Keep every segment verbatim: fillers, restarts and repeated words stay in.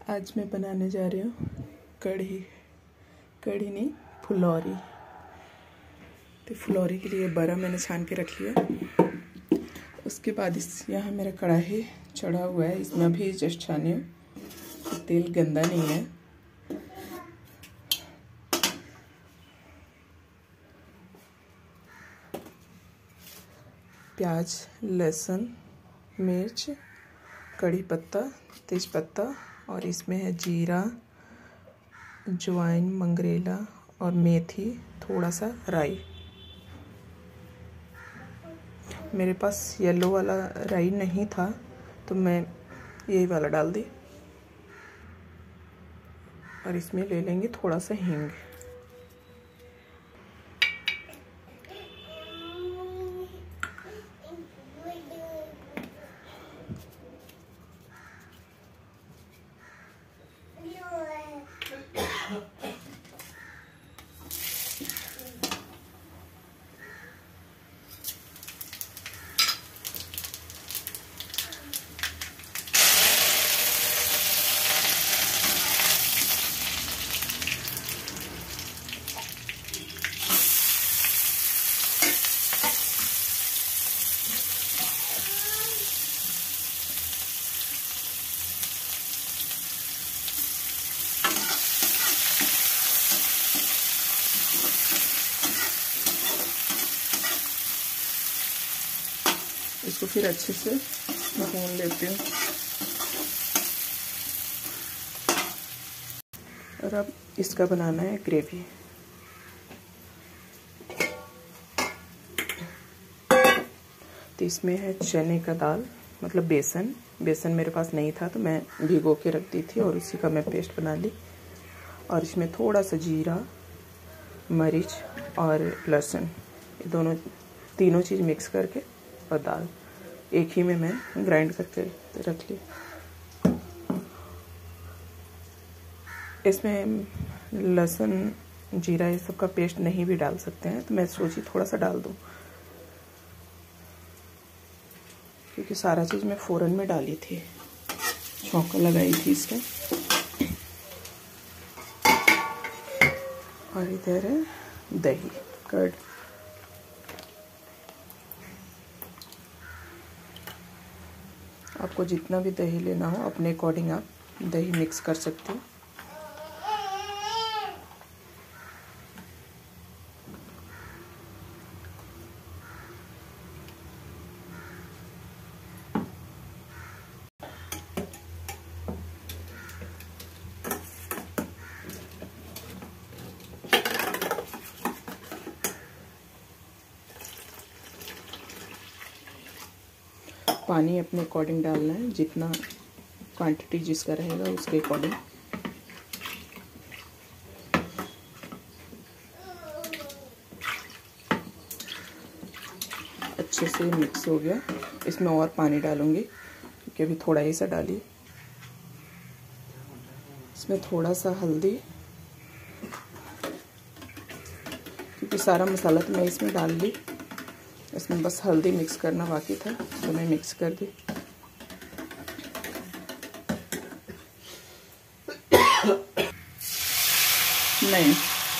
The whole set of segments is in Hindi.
आज मैं बनाने जा रही हूँ कढ़ी कढ़ी नहीं फुलौरी। तो फुलौरी के लिए बड़ा मैंने छान के रख लिया। उसके बाद इस यहाँ मेरा कढ़ाई चढ़ा हुआ है, इसमें अभी जस्ट छानी हूँ। तो तेल गंदा नहीं है। प्याज, लहसुन, मिर्च, कड़ी पत्ता, तेज पत्ता और इसमें है जीरा, अजवाइन, मंगरेला और मेथी, थोड़ा सा राई। मेरे पास येलो वाला राई नहीं था तो मैं यही वाला डाल दी। और इसमें ले लेंगे थोड़ा सा हींग। इसको फिर अच्छे से भून लेती हूँ। और अब इसका बनाना है ग्रेवी। तो इसमें है चने का दाल, मतलब बेसन। बेसन मेरे पास नहीं था तो मैं भिगो के रख दी थी और उसी का मैं पेस्ट बना ली। और इसमें थोड़ा सा जीरा, मरीच और लहसुन, ये दोनों तीनों चीज़ मिक्स करके और दाल एक ही में मैं ग्राइंड करके रख ली। इसमें लहसुन, जीरा ये सब का पेस्ट नहीं भी डाल सकते हैं, तो मैं सोची थोड़ा सा डाल दूं, क्योंकि सारा चीज़ मैं फ़ौरन में डाली थी, छौंका लगाई थी इसका। और इधर है दही, कर्ड। आपको जितना भी दही लेना हो अपने अकॉर्डिंग आप दही मिक्स कर सकते हो। पानी अपने अकॉर्डिंग डालना है, जितना क्वांटिटी जिसका रहेगा उसके अकॉर्डिंग। अच्छे से मिक्स हो गया। इसमें और पानी डालूंगी क्योंकि अभी थोड़ा ही सा डाली। इसमें थोड़ा सा हल्दी, क्योंकि सारा मसाला तो मैं इसमें डाल ली। इसमें बस हल्दी मिक्स करना बाकी था तो मैं मिक्स कर दी। नहीं,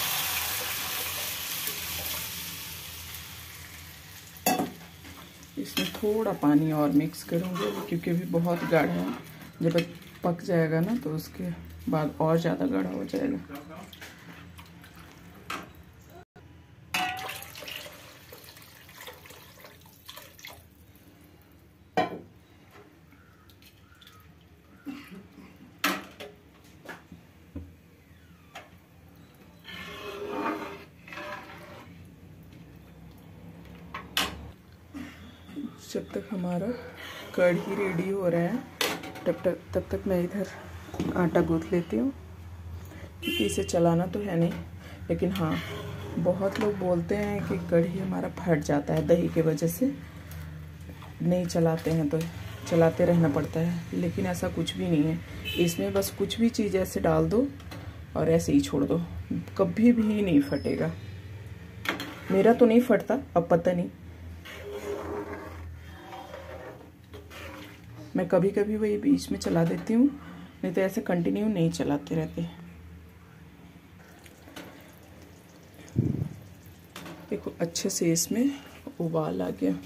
इसमें थोड़ा पानी और मिक्स करूँगी क्योंकि अभी बहुत गाढ़ा है। जब पक जाएगा ना तो उसके बाद और ज़्यादा गाढ़ा हो जाएगा। जब तक हमारा कढ़ी रेडी हो रहा है तब तक तब तक मैं इधर आटा गूँथ लेती हूँ, क्योंकि इसे चलाना तो है नहीं। लेकिन हाँ, बहुत लोग बोलते हैं कि कढ़ी हमारा फट जाता है दही के वजह से, नहीं चलाते हैं तो चलाते रहना पड़ता है। लेकिन ऐसा कुछ भी नहीं है। इसमें बस कुछ भी चीज़ ऐसे डाल दो और ऐसे ही छोड़ दो, कभी भी नहीं फटेगा। मेरा तो नहीं फटता, अब पता नहीं। मैं कभी कभी वही बीच में चला देती हूँ, नहीं तो ऐसे कंटिन्यू नहीं चलाते रहते। देखो अच्छे से इसमें उबाल आ गया।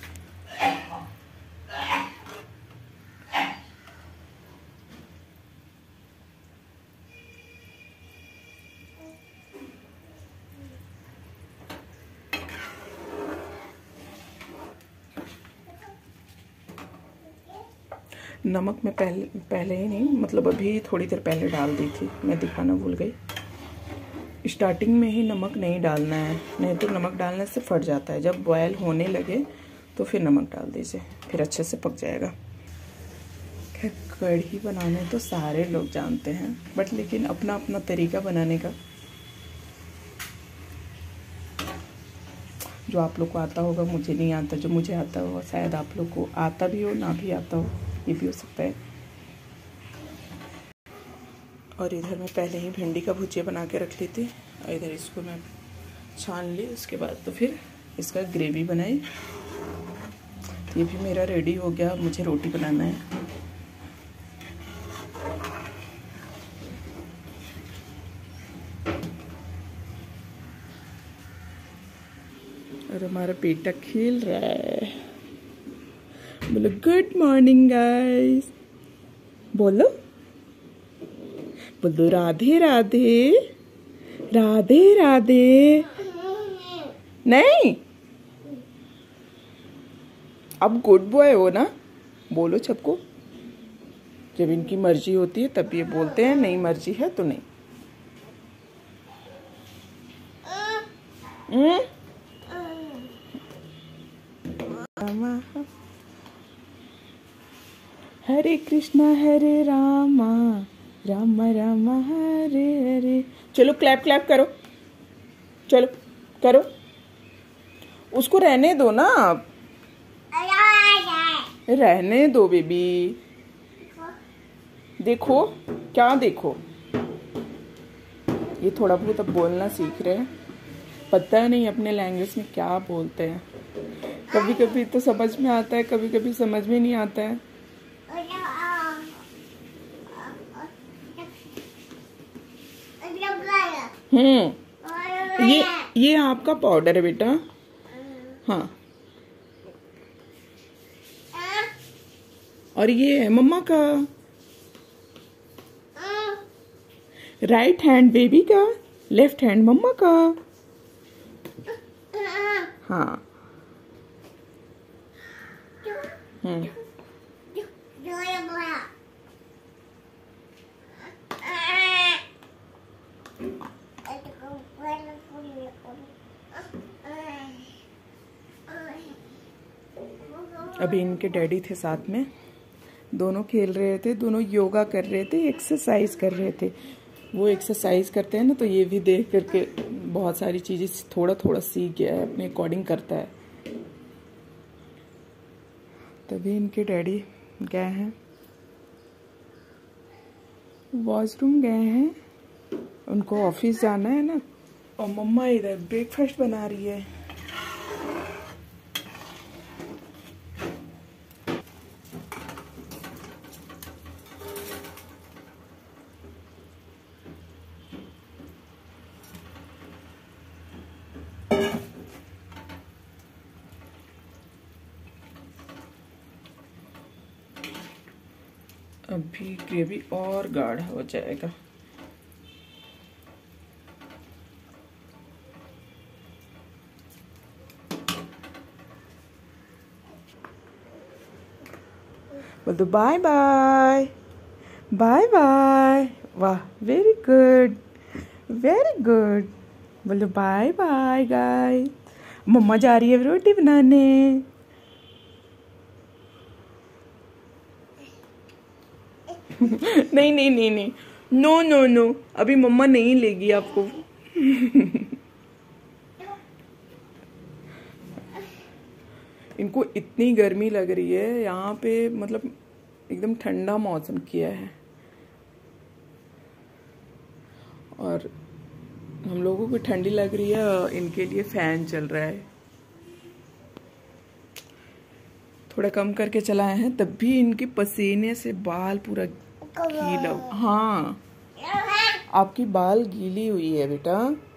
नमक मैं पहले पहले ही नहीं, मतलब अभी थोड़ी देर पहले डाल दी थी, मैं दिखाना भूल गई। स्टार्टिंग में ही नमक नहीं डालना है, नहीं तो नमक डालने से फट जाता है। जब बॉयल होने लगे तो फिर नमक डाल दीजिए, फिर अच्छे से पक जाएगा। खैर कढ़ी बनाने तो सारे लोग जानते हैं, बट लेकिन अपना अपना तरीका बनाने का। जो आप लोग को आता होगा मुझे नहीं आता, जो मुझे आता होगा शायद आप लोग को आता भी हो ना भी आता हो, ये भी हो सकता है। और इधर मैं पहले ही भिंडी का भुजिया बना के रख ली थी, और इधर इसको मैं छान ली। उसके बाद तो फिर इसका ग्रेवी बनाई। ये भी मेरा रेडी हो गया। मुझे रोटी बनाना है। और हमारा बेटा खेल रहा है। बोलो गुड मॉर्निंग गाइस, बोलो बोलो राधे राधे, राधे राधे। नहीं, अब गुड बॉय हो ना, बोलो सबको। जब इनकी मर्जी होती है तब ये बोलते हैं, नहीं मर्जी है तो नहीं। हम्म हरे कृष्णा हरे रामा, राम राम हरे हरे। चलो क्लैप क्लैप करो, चलो करो। उसको रहने दो ना, रहने दो बेबी। देखो क्या देखो, ये थोड़ा बहुत अब बोलना सीख रहे हैं। पता नहीं अपने लैंग्वेज में क्या बोलते हैं। कभी कभी तो समझ में आता है, कभी कभी समझ में नहीं आता है। हम्म ये ये आपका पाउडर है बेटा। हाँ, और ये है मम्मा का। राइट हैंड बेबी का, लेफ्ट हैंड मम्मा का। हाँ हम्म अभी इनके डैडी थे साथ में, दोनों खेल रहे थे, दोनों योगा कर रहे थे, एक्सरसाइज कर रहे थे। वो एक्सरसाइज करते हैं ना, तो ये भी देख करके बहुत सारी चीजें थोड़ा थोड़ा सीख गया है, अपने अकॉर्डिंग करता है। तभी इनके डैडी गए हैं, वॉशरूम गए हैं, उनको ऑफिस जाना है ना। और मम्मा इधर ब्रेकफास्ट बना रही है। अभी ग्रेवी और गाढ़ा हो जाएगा। बोल दो बाय बाय, बाय बाय। वाह, वेरी गुड, वेरी गुड। बोलो बाय बाय गाइस। मम्मा जा रही है रोटी बनाने। नहीं नहीं नहीं नहीं, नो नो नो, अभी मम्मा नहीं लेगी आपको। इनको इतनी गर्मी लग रही है यहाँ पे, मतलब एकदम ठंडा मौसम किया है। और हम लोगों को ठंडी लग रही है, इनके लिए फैन चल रहा है। थोड़ा कम करके चलाए हैं, तब भी इनके पसीने से बाल पूरा गीला, हाँ आपकी बाल गीली हुई है बेटा।